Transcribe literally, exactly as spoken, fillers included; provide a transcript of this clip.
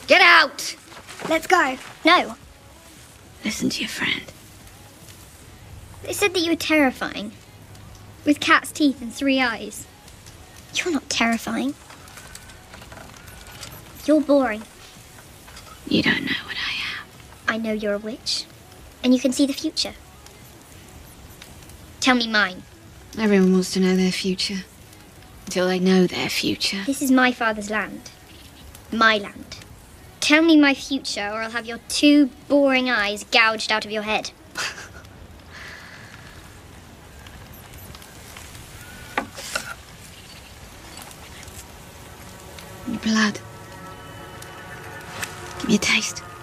Get out! Let's go. No. Listen to your friend. They said that you were terrifying. With cat's teeth and three eyes. You're not terrifying. You're boring. You don't know what I am. I know you're a witch. And you can see the future. Tell me mine. Everyone wants to know their future. Until they know their future. This is my father's land. My land. Tell me my future, or I'll have your two boring eyes gouged out of your head. Your blood. Give me a taste.